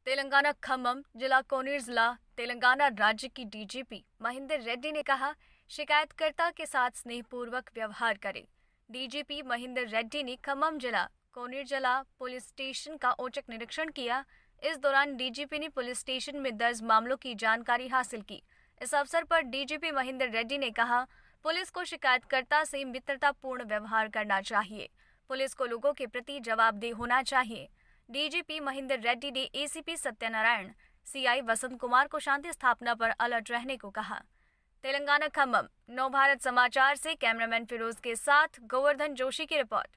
तेलंगाना खम्मम जिला कोनीर जिला तेलंगाना राज्य की डीजीपी महेंदर रेड्डी ने कहा, शिकायतकर्ता के साथ स्नेहपूर्वक व्यवहार करें। डीजीपी महेंदर रेड्डी ने खम्मम जिला कोनीर जिला पुलिस स्टेशन का औचक निरीक्षण किया। इस दौरान डीजीपी ने पुलिस स्टेशन में दर्ज मामलों की जानकारी हासिल की। इस अवसर पर डीजीपी महेंदर रेड्डी ने कहा, पुलिस को शिकायतकर्ता से मित्रतापूर्ण व्यवहार करना चाहिए। पुलिस को लोगों के प्रति जवाबदेह होना चाहिए। डीजीपी महेंदर रेड्डी ने एसीपी सत्यनारायण, सीआई वसंत कुमार को शांति स्थापना पर अलर्ट रहने को कहा। तेलंगाना खम्मम नवभारत समाचार से कैमरामैन फिरोज के साथ गोवर्धन जोशी की रिपोर्ट।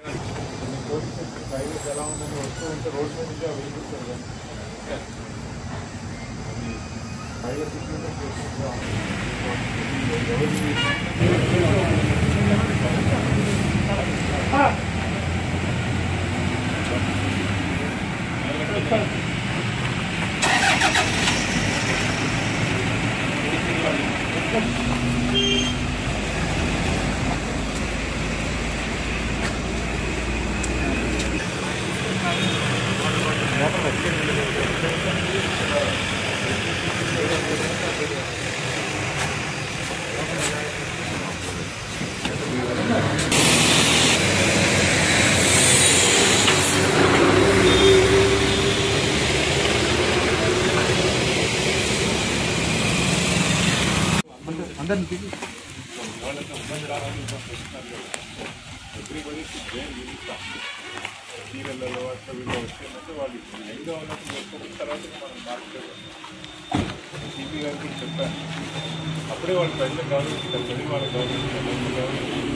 Everybody should wear uniform. చీరలలో అట్లా వీళ్ళు వస్తున్నట్టు వాళ్ళు ఎంగా ఉన్నప్పుడు తర్వాత మనం మార్కెట్ సిపి గారికి చెప్పాను. అప్పుడే వాళ్ళు ప్రజలకు గౌరవిస్తారు, చదివి వాళ్ళకి గౌరవిస్తారు.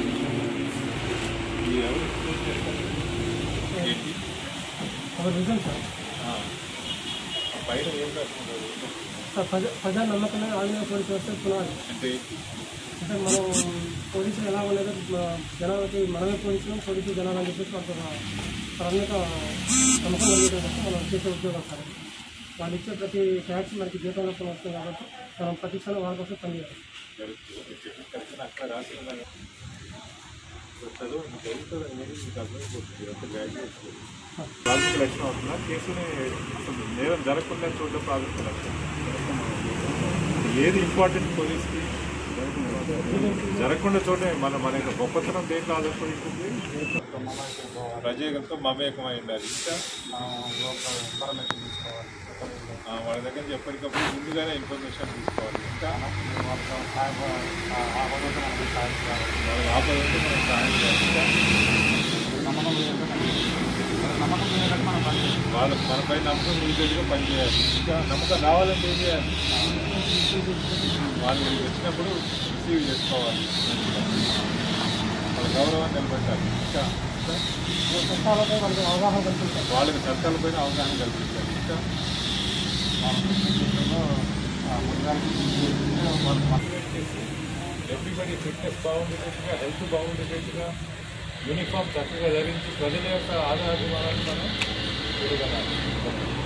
మీరు ఎవరు ఎక్స్ప్లెయిన్ చేస్తారు ఏంటి పైన ఏం రాసుకుంటారు? ప్రజా నమ్మకం ఆంధ్ర పోలీసు వ్యవస్థ పునాది అంటే అంటే మనం పోలీసులు ఎలా ఉండేదో జనాలకి మనమే పోలీసులు జనాలు అని చెప్పేసి వాళ్ళకి ప్రాథమిక నమ్మకం కలిగేటప్పుడు మనం చేసే ఉద్యోగం సార్. వాళ్ళు ఇచ్చే ప్రతి ట్యాక్స్ మనకి జీతంలో వస్తుంది కాబట్టి మనం ప్రతి క్షణం వాళ్ళ కోసం పనిచేయాలి. అక్కడ రాసిన చదువు చదువుతుంది అనేది మీకు అర్థమైపోతుంది. అంత గ్రాడ్యుయేట్ ప్రాథమిక లక్షణం అవుతున్నా కేసుని అసలు నేరం జరగకుండా చూడడం ప్రాథమిక లక్షణం. ఏది ఇంపార్టెంట్ పోలీస్కి జరగకుండా చూడమే మన గొప్పతనం దేంట్లో ఆధారపడి ఉంటుంది. ప్రజలతో మమేకమై ఉండాలి. ఇంకా వాళ్ళ దగ్గర నుంచి ఎప్పటికప్పుడు ముందుగానే ఇన్ఫర్మేషన్ తీసుకోవాలి. ఇంకా వాళ్ళకి ఆపదంటే మనం సహాయం చేయాలి. వాళ్ళకి మనపై నమ్మకం నిలిచేట్టుగా పనిచేయాలి. ఇంకా నమ్మకం రావాలంటే ఏం చేయాలి? వాళ్ళు వచ్చినప్పుడు రిసీవ్ చేసుకోవాలి, వాళ్ళ గౌరవాన్ని నిలబెట్టాలి. ఇంకా చట్టాలపై వాళ్ళకి అవగాహన కల్పించాలి, వాళ్ళకి చట్టాలపైన అవగాహన కల్పించాలి. ఇంకా ఎవ్రీబడి ఫిట్నెస్ బాగుండేటట్టుగా, హెల్త్ బాగుండేటట్టుగా యూనిఫామ్ చక్కగా ధరించి ప్రజల యొక్క ఆధారాభిమానాన్ని మనం చూడగలాలి.